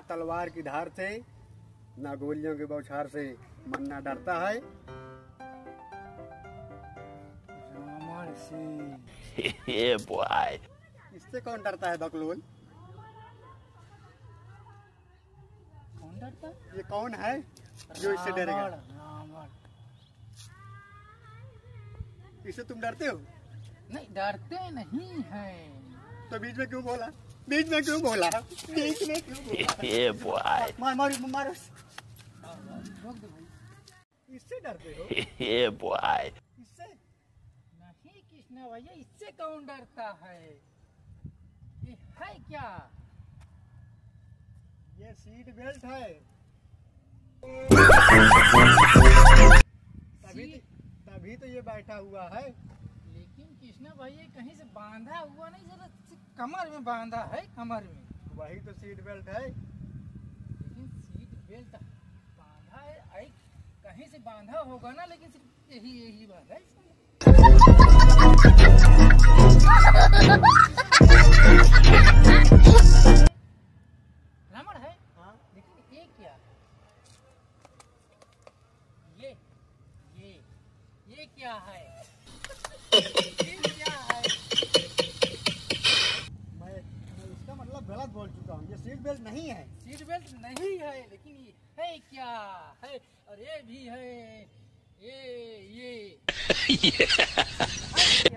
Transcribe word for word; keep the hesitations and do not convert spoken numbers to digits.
तलवार की धार से ना गोलियों के बौछार से मन्ना डरता है रावण से। ये बॉय। इससे कौन डरता है बकलोल? कौन डरता? ये कौन है जो इससे डरेगा? रावण। इससे तुम डरते हो? नहीं, डरते नहीं हैं। तो बीच में क्यों बोला? बीच में क्यों बोला? बीच में क्यों बोला? ये बॉय। मार मार मारो। रोक दो भाई। इससे डरते हो? ये बॉय। इससे नहीं कृष्णा भैया, इससे कौन डरता है? ये है क्या? ये सीट बेल्ट है। तभी तभी तो ये बैठा हुआ है। लेकिन कृष्णा भाई ये कहीं से बांधा हुआ नहीं, जरा कमर में बांधा है, कमर में। वही तो सीट बेल्ट है। लेकिन सीट बेल्ट बांधा है, आई कहीं से बांधा होगा ना, लेकिन सिर्फ यही यही बांधा है इसमें। रावण है। हाँ, लेकिन ये क्या? ये ये ये क्या है? ये क्या है? मैं मैं इसका मतलब गलत बोल चुका हूँ। ये सीट बेल्ट नहीं है। सीट बेल्ट नहीं है, लेकिन ये है क्या है? और ये भी है, ये ये